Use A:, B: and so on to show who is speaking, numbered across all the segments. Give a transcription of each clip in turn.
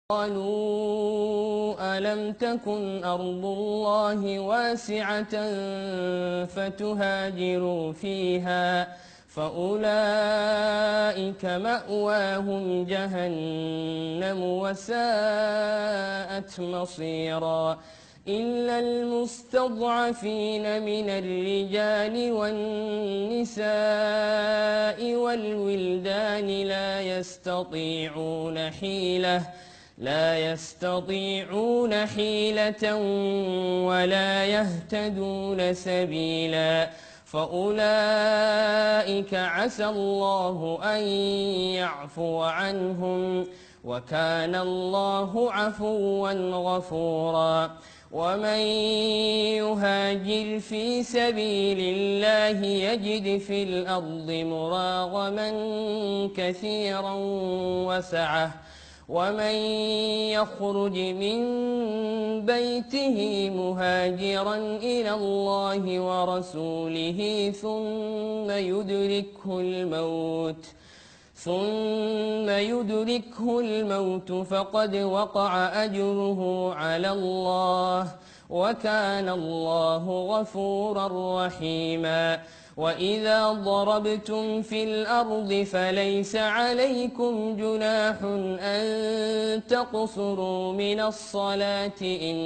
A: قالوا ألم تكن أرض الله واسعة فتهاجروا فيها فأولئك مأواهم جهنم وساءت مصيرا إلا المستضعفين من الرجال والنساء والولدان لا يستطيعون حيلة ولا يهتدون سبيلا فأولئك عسى الله أن يعفو عنهم وكان الله عفوا غفورا ومن يهاجر في سبيل الله يجد في الأرض مراغما كثيرا وسعة ومن يخرج من بيته مهاجرا إلى الله ورسوله ثم يدركه الموت فقد وقع أجره على الله وكان الله غفورا رحيما وإذا ضربتم في الأرض فليس عليكم جناح أن تقصروا من الصلاة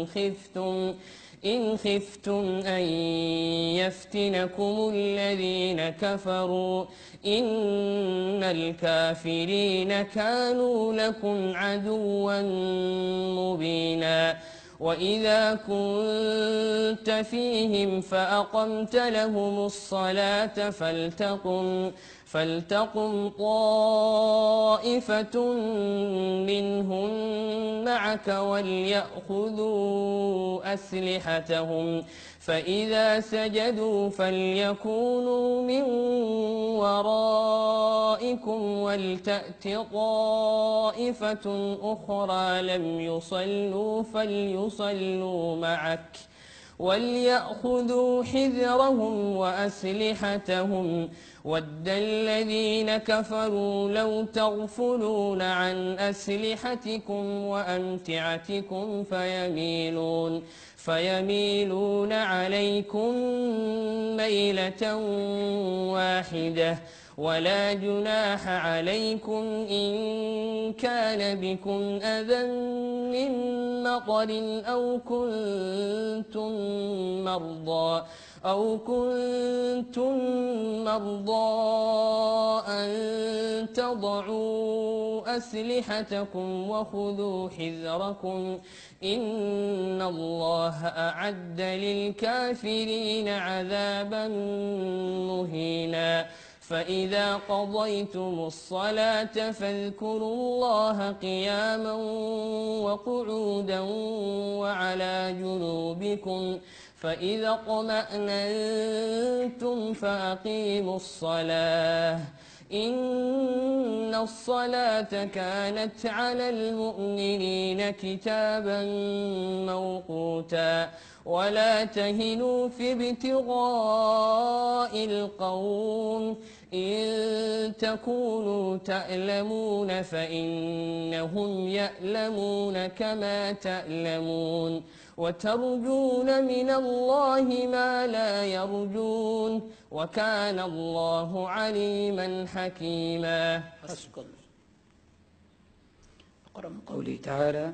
A: إن خفتم أن يفتنكم الذين كفروا إن الكافرين كانوا لكم عدوا مبينا وإذا كنت فيهم فأقمت لهم الصلاة فلتقم طائفة منهم معك وليأخذوا أسلحتهم فإذا سجدوا فليكونوا من ورائكم ولتأت طائفة أخرى لم يصلوا فليصلوا معك وليأخذوا حذرهم وأسلحتهم ود الذين كفروا لو تغفلون عن أسلحتكم وأمتعتكم فيميلون عليكم ميلة واحدة ولا جناح عليكم إن كان بكم أذى من مطر أو كنتم مرضى أن تضعوا أسلحتكم وخذوا حذركم إن الله أعد للكافرين عذابا مهينا فإذا قضيتم الصلاة فاذكروا الله قياما وقعودا وعلى جنوبكم فإذا اطمأننتم فأقيموا الصلاة إن الصلاة كانت على المؤمنين كتابا موقوتا ولا تهنوا في ابتغاء القوم إن تكونوا تألمون فإنهم يألمون كما تألمون وترجون من الله ما لا يرجون وكان الله عليما حكيما.
B: أقرأ من قوله تعالى: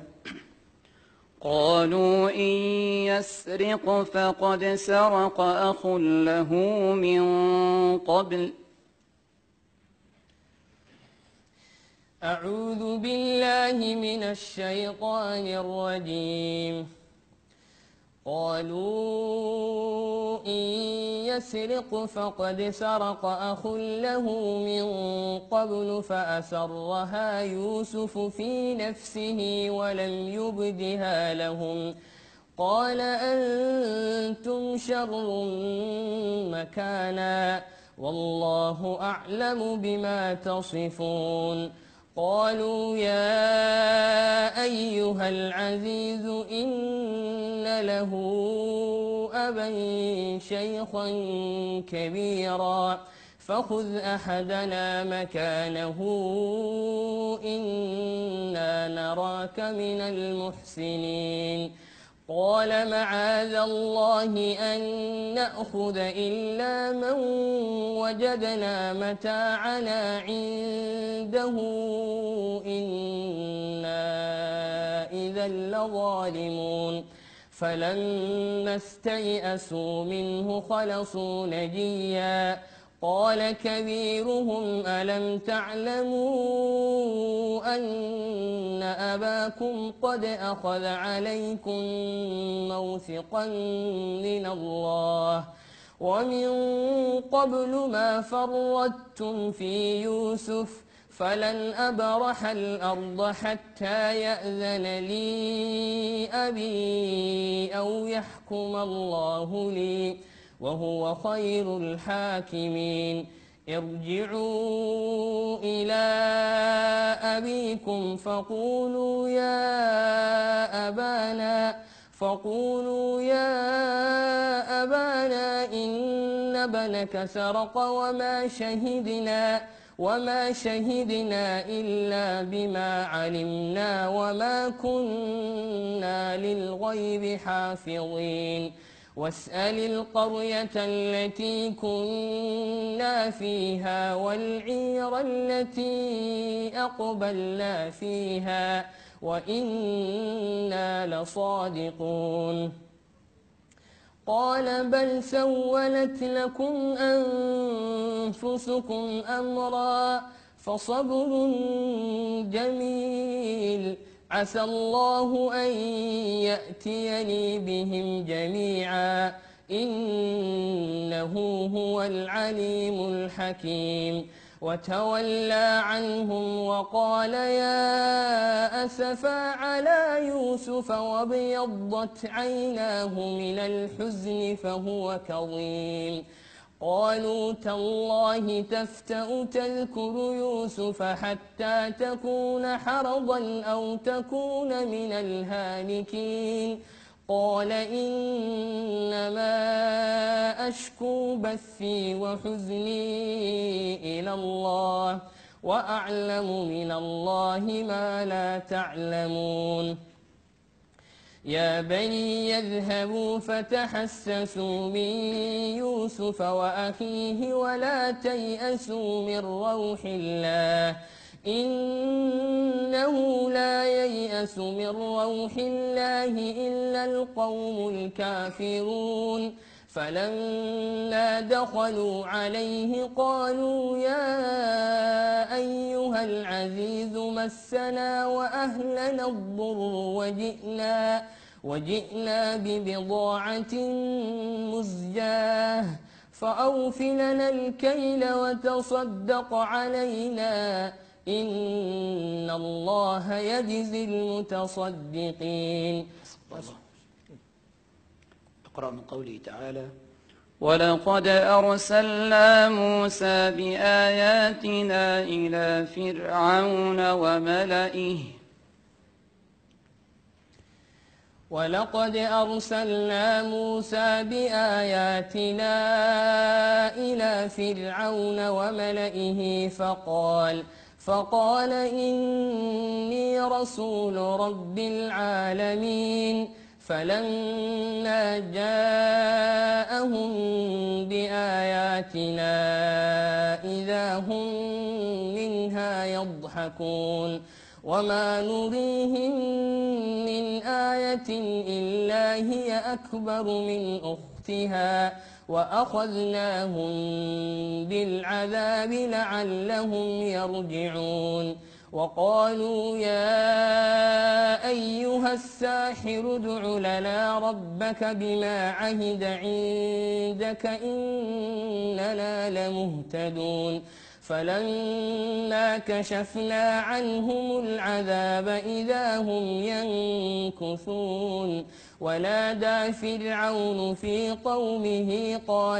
B: قالوا إن يسرق فقد سرق أخ له من قبل.
A: أعوذ بالله من الشيطان الرجيم. قالوا إن يسرق فقد سرق أخ له من قبل فأسرها يوسف في نفسه ولم يبدها لهم قال أنتم شر مكانا والله أعلم بما تصفون. قالوا يا أيها العزيز إن له أبا شيخا كبيرا فخذ أحدنا مكانه إنا نراك من المحسنين قال معاذ الله أن نأخذ إلا من وجدنا متاعنا عنده إنا إذا لظالمون فلما استيئسوا منه خلصوا نجيا قال كبيرهم ألم تعلموا أن أباكم قد أخذ عليكم موثقا من الله ومن قبل ما فرطتم في يوسف فلن أبرح الأرض حتى يأذن لي أبي أو يحكم الله لي وهو خير الحاكمين ارجعوا إلى أبيكم فقولوا يا أبانا إن ابنك سرق وما شهدنا إلا بما علمنا وما كنا للغيب حافظين واسأل القرية التي كنا فيها والعير التي أقبلنا فيها وإنا لصادقون قال بل سولت لكم أنفسكم أمرا فصبر جميل عسى الله أن يأتيني بهم جميعا إنه هو العليم الحكيم وتولى عنهم وقال يا أسفا على يوسف وابيضت عيناه من الحزن فهو كظيم قالوا تالله تفتأ تذكر يوسف حتى تكون حرضا أو تكون من الهالكين قال إنما أشكو بثي وحزني إلى الله وأعلم من الله ما لا تعلمون يا بني يذهبوا فتحسسوا من يوسف وأخيه ولا تيأسوا من روح الله إنه لا ييأس من روح الله إلا القوم الكافرون فلما دخلوا عليه قالوا يا أيها العزيز مسنا وأهلنا الضر وجئنا ببضاعة مزجاة فأوف لنا الكيل وتصدق علينا إن الله يجزي المتصدقين.
B: اقرأ من قوله تعالى ولقد أرسلنا موسى بآياتنا إلى فرعون وملئه
A: ولقد أرسلنا موسى بآياتنا إلى فرعون وملئه فقال إني رسول رب العالمين فلما جاءهم بآياتنا إذا هم منها يضحكون وما نريهم من آية إلا هي أكبر من أختها وأخذناهم بالعذاب لعلهم يرجعون وقالوا يا أيها الساحر ادع لنا ربك بما عهد عندك إننا لمهتدون فلما كشفنا عنهم العذاب إذا هم ينكثون ونادى فرعون في قومه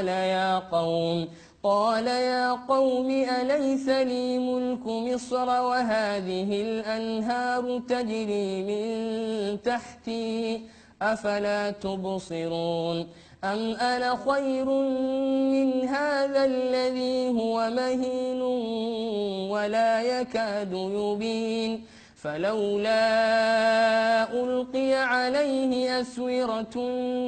A: قال يا قوم أليس لي ملك مصر وهذه الأنهار تجري من تحتي أفلا تبصرون أم أنا خير من هذا الذي هو مهين ولا يكاد يبين فلولا ألقي عليه أسورة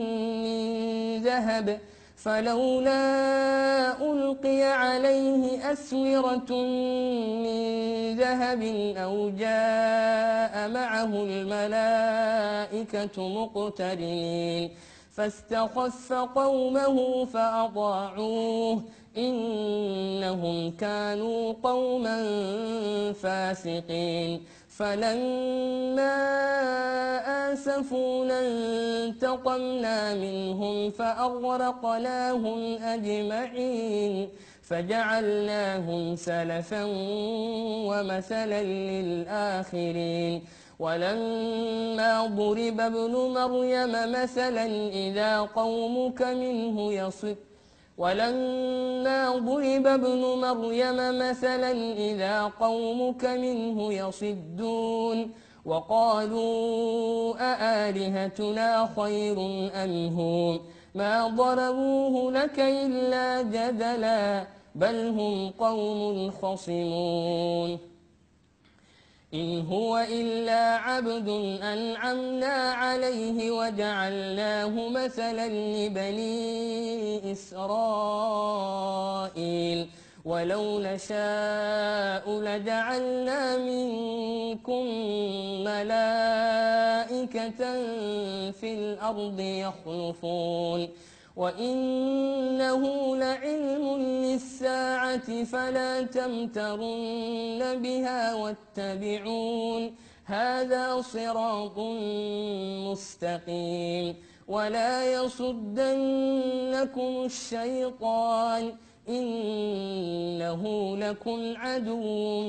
A: من ذهب أو جاء معه الملائكة مقترنين فاستخف قومه فأطاعوه إنهم كانوا قوما فاسقين فلما آسفونا انتقمنا منهم فأغرقناهم أجمعين فجعلناهم سلفا ومثلا للآخرين ولما ضرب ابن مريم مثلا إذا قومك منه يصدون وقالوا أآلهتنا خير أم هو ما ضربوه لك إلا جدلا بل هم قوم خصمون إن هو إلا عبد أنعمنا عليه وجعلناه مثلا لبني إسرائيل ولو نشاء لجعلنا منكم ملائكة في الأرض يخلفون وإنه لعلم للساعة فلا تمترن بها واتبعون هذا صراط مستقيم ولا يصدنكم الشيطان إنه لكم عدو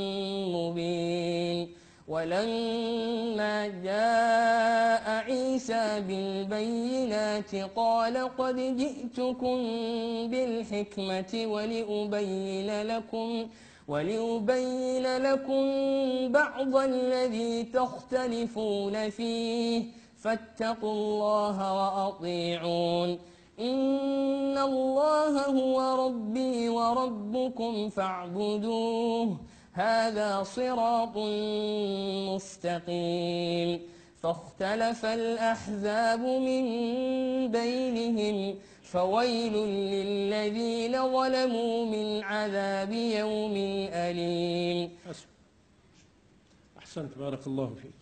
A: مبين ولما جاء عيسى بالبينات قال قد جئتكم بالحكمة ولأبين لكم بعض الذي تختلفون فيه فاتقوا الله وأطيعون إن الله هو ربي وربكم فاعبدوه هذا صراط مستقيم فاختلف الأحزاب من بينهم فويل للذين ظلموا من عذاب يوم أليم.
C: أحسنت، بارك الله فيك.